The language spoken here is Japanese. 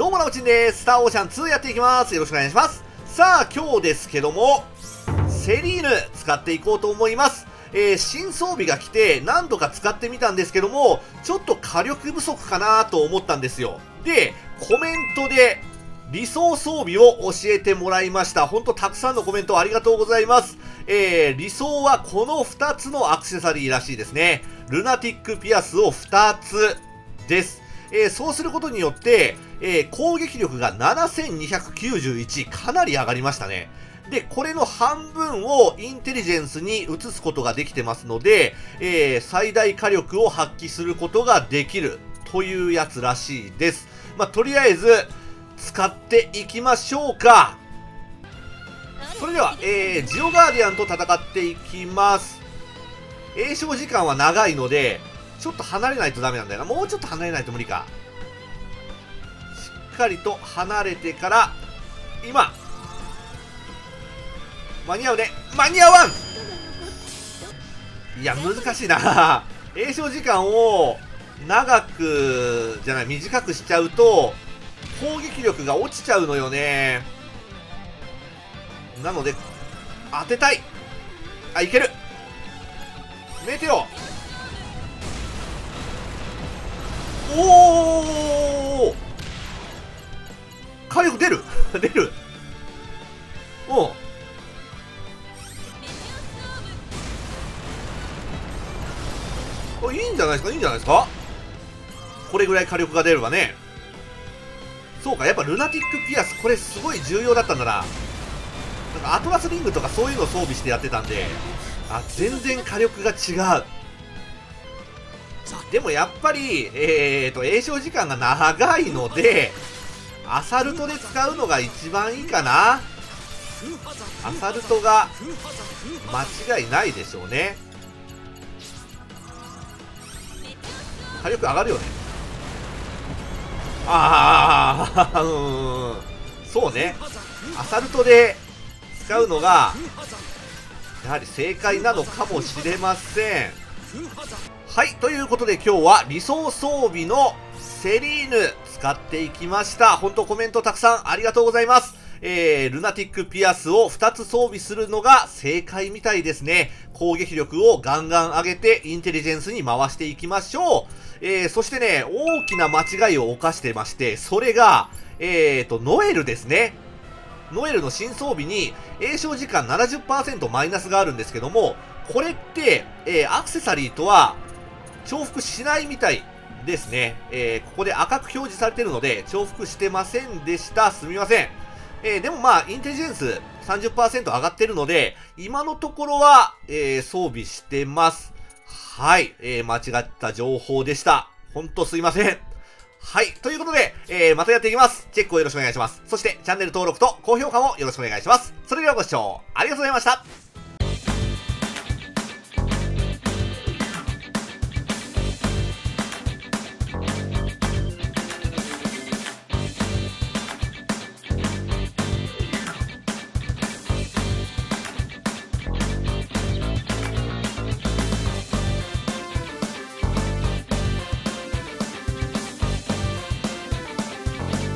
どうもなおちんです。スターオーシャン2やっていきます。よろしくお願いします。さあ、今日ですけども、セリーヌ使っていこうと思います。新装備が来て何度か使ってみたんですけども、ちょっと火力不足かなと思ったんですよ。で、コメントで理想装備を教えてもらいました。ほんとたくさんのコメントありがとうございます。理想はこの2つのアクセサリーらしいですね。ルナティックピアスを2つです。そうすることによって、攻撃力が7291、かなり上がりましたね。で、これの半分をインテリジェンスに移すことができてますので、最大火力を発揮することができるというやつらしいです。まあ、とりあえず、使っていきましょうか。それでは、ジオガーディアンと戦っていきます。詠唱時間は長いので、ちょっと離れないとダメなんだよな。もうちょっと離れないと無理か。しっかりと離れてから、今間に合うね。間に合わん。いや、難しいな。詠唱時間を長く、じゃない、短くしちゃうと、攻撃力が落ちちゃうのよね。なので、当てたい。あ、いける。メテオ。おー、火力出る出る。おう、いいんじゃないですか、いいんじゃないですか。これぐらい火力が出ればね。そうか、やっぱルナティックピアス、これすごい重要だったんだな。なんかアトラスリングとかそういうのを装備してやってたんで、あ、全然火力が違う。でもやっぱり、詠唱時間が長いので、アサルトで使うのが一番いいかな。アサルトが間違いないでしょうね。火力上がるよね。ああ、そうね。アサルトで使うのが、やはり正解なのかもしれません。はい、ということで今日は理想装備のセリーヌ使っていきました。本当コメントたくさんありがとうございます。ルナティックピアスを2つ装備するのが正解みたいですね。攻撃力をガンガン上げてインテリジェンスに回していきましょう。そしてね、大きな間違いを犯してまして、それが、ノエルですね。ノエルの新装備に詠唱時間 70% マイナスがあるんですけども、これって、アクセサリーとは重複しないみたいですね。ここで赤く表示されてるので重複してませんでした。すみません。でもまあ、インテリジェンス 30% 上がってるので、今のところは、装備してます。はい。間違った情報でした。ほんとすいません。はい。ということで、またやっていきます。チェックをよろしくお願いします。そして、チャンネル登録と高評価もよろしくお願いします。それではご視聴ありがとうございました。